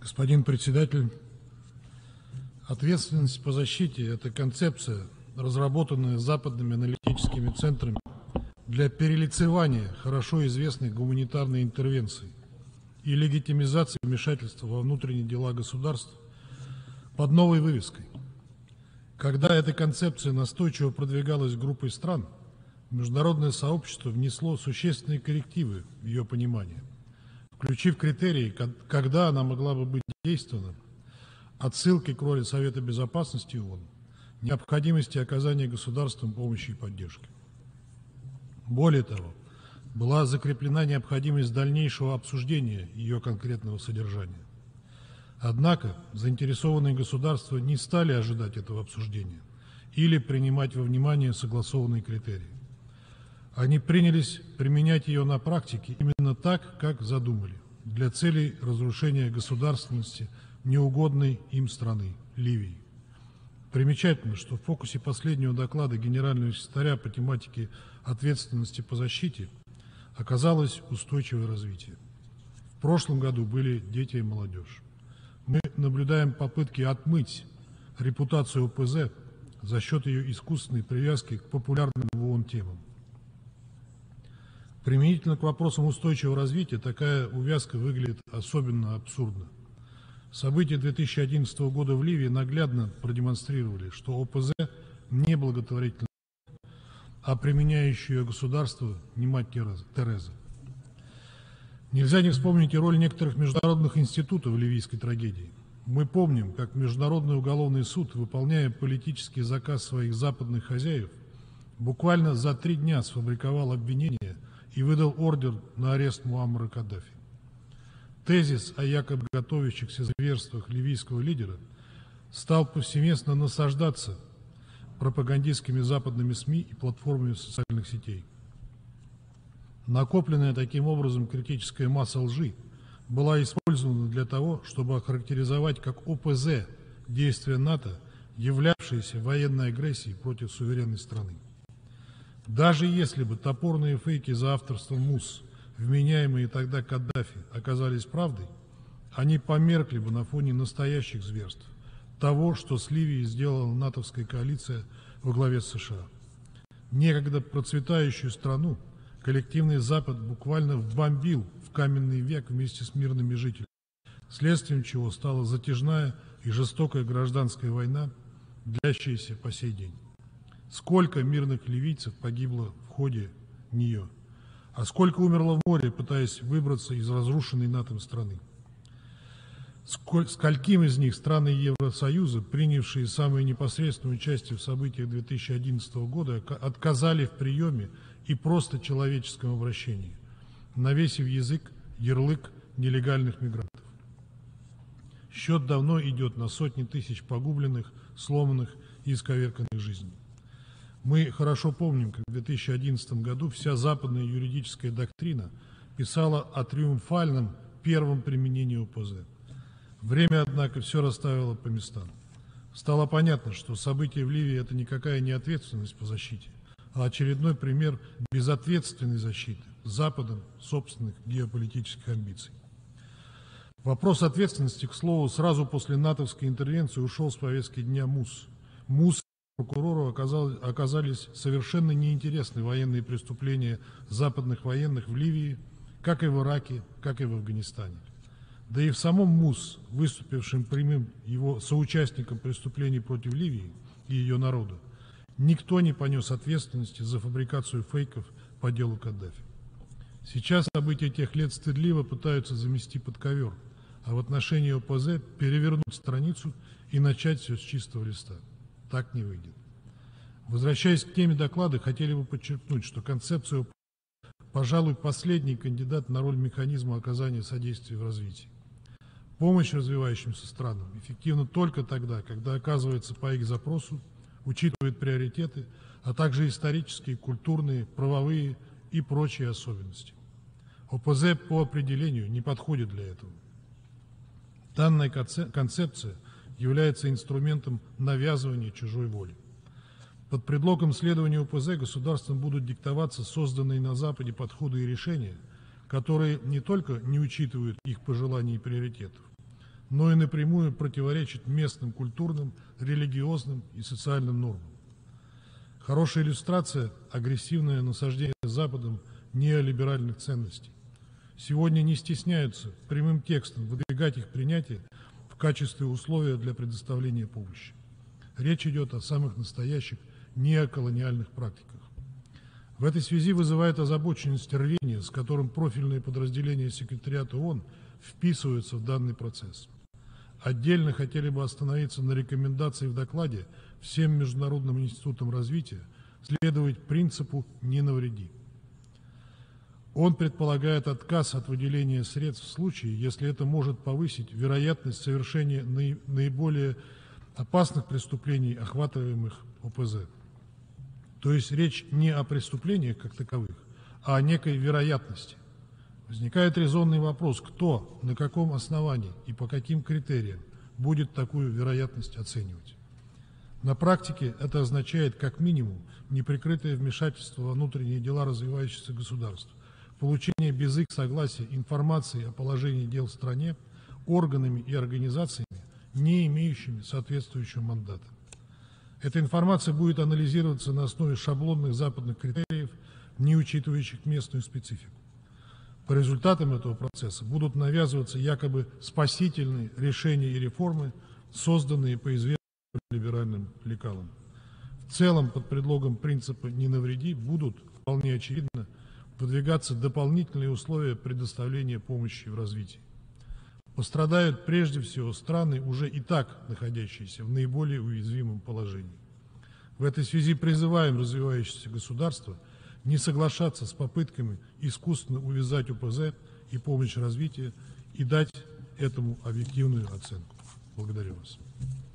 Господин председатель, ответственность по защите – это концепция, разработанная западными аналитическими центрами для перелицевания хорошо известных гуманитарной интервенции и легитимизации вмешательства во внутренние дела государств под новой вывеской. Когда эта концепция настойчиво продвигалась группой стран, международное сообщество внесло существенные коррективы в ее понимание, включив критерии, когда она могла бы быть задействована, отсылки к роли Совета Безопасности ООН, необходимости оказания государствам помощи и поддержки. Более того, была закреплена необходимость дальнейшего обсуждения ее конкретного содержания. Однако заинтересованные государства не стали ожидать этого обсуждения или принимать во внимание согласованные критерии. Они принялись применять ее на практике именно так, как задумали, для целей разрушения государственности неугодной им страны – Ливии. Примечательно, что в фокусе последнего доклада Генерального секретаря по тематике ответственности по защите оказалось устойчивое развитие. В прошлом году были дети и молодежь. Мы наблюдаем попытки отмыть репутацию ОПЗ за счет ее искусственной привязки к популярным в ООН темам. Применительно к вопросам устойчивого развития такая увязка выглядит особенно абсурдно. События 2011 года в Ливии наглядно продемонстрировали, что ОПЗ не благотворительное, а применяющее ее государство не мать Тереза. Нельзя не вспомнить и роль некоторых международных институтов в ливийской трагедии. Мы помним, как Международный уголовный суд, выполняя политический заказ своих западных хозяев, буквально за 3 дня сфабриковал обвинение и выдал ордер на арест Муаммара Каддафи. Тезис о якобы готовящихся зверствах ливийского лидера стал повсеместно насаждаться пропагандистскими западными СМИ и платформами социальных сетей. Накопленная таким образом критическая масса лжи была использована для того, чтобы охарактеризовать как ОПЗ действия НАТО, являвшиеся военной агрессией против суверенной страны. Даже если бы топорные фейки за авторством МУС, вменяемые тогда Каддафи, оказались правдой, они померкли бы на фоне настоящих зверств, того, что с Ливией сделала натовская коалиция во главе с США. Некогда процветающую страну коллективный Запад буквально вбомбил в каменный век вместе с мирными жителями, следствием чего стала затяжная и жестокая гражданская война, длящаяся по сей день. Сколько мирных ливийцев погибло в ходе нее, а сколько умерло в море, пытаясь выбраться из разрушенной НАТО страны. Скольким из них страны Евросоюза, принявшие самое непосредственное участие в событиях 2011 года, отказали в приеме и просто человеческом обращении, навесив ярлык нелегальных мигрантов. Счет давно идет на сотни тысяч погубленных, сломанных и исковерканных жизней. Мы хорошо помним, как в 2011 году вся западная юридическая доктрина писала о триумфальном первом применении ОПЗ. Время, однако, все расставило по местам. Стало понятно, что события в Ливии – это никакая не ответственность по защите, а очередной пример безответственной защиты Западом собственных геополитических амбиций. Вопрос ответственности, к слову, сразу после натовской интервенции ушел с повестки дня МУС. МУС и прокурору оказались совершенно неинтересны военные преступления западных военных в Ливии, как и в Ираке, как и в Афганистане. Да и в самом МУС, выступившим прямым его соучастником преступлений против Ливии и ее народа, никто не понес ответственности за фабрикацию фейков по делу Каддафи. Сейчас события тех лет стыдливо пытаются замести под ковер, а в отношении ОПЗ перевернуть страницу и начать все с чистого листа. Так не выйдет. Возвращаясь к теме доклада, хотели бы подчеркнуть, что концепция ОПЗ, пожалуй, последний кандидат на роль механизма оказания содействия в развитии. Помощь развивающимся странам эффективна только тогда, когда оказывается по их запросу, учитывает приоритеты, а также исторические, культурные, правовые и прочие особенности. ОПЗ по определению не подходит для этого. Данная концепция является инструментом навязывания чужой воли. Под предлогом следования ОПЗ государствам будут диктоваться созданные на Западе подходы и решения, которые не только не учитывают их пожеланий и приоритетов, но и напрямую противоречит местным культурным, религиозным и социальным нормам. Хорошая иллюстрация – агрессивное насаждение Западом неолиберальных ценностей. Сегодня не стесняются прямым текстом выдвигать их принятие в качестве условия для предоставления помощи. Речь идет о самых настоящих неоколониальных практиках. В этой связи вызывает озабоченность рвение, с которым профильные подразделения секретариата ООН вписываются в данный процесс. Отдельно хотели бы остановиться на рекомендации в докладе всем международным институтам развития следовать принципу «не навреди». Он предполагает отказ от выделения средств в случае, если это может повысить вероятность совершения наиболее опасных преступлений, охватываемых ОПЗ. То есть речь не о преступлениях как таковых, а о некой вероятности. Возникает резонный вопрос, кто, на каком основании и по каким критериям будет такую вероятность оценивать. На практике это означает как минимум неприкрытое вмешательство во внутренние дела развивающихся государств, получение без их согласия информации о положении дел в стране органами и организациями, не имеющими соответствующего мандата. Эта информация будет анализироваться на основе шаблонных западных критериев, не учитывающих местную специфику. По результатам этого процесса будут навязываться якобы спасительные решения и реформы, созданные по известным либеральным лекалам. В целом, под предлогом принципа «не навреди» будут, вполне очевидно, выдвигаться дополнительные условия предоставления помощи в развитии. Пострадают прежде всего страны, уже и так находящиеся в наиболее уязвимом положении. В этой связи призываем развивающиеся государства не соглашаться с попытками искусственно увязать ОПЗ и помощь развития и дать этому объективную оценку. Благодарю вас.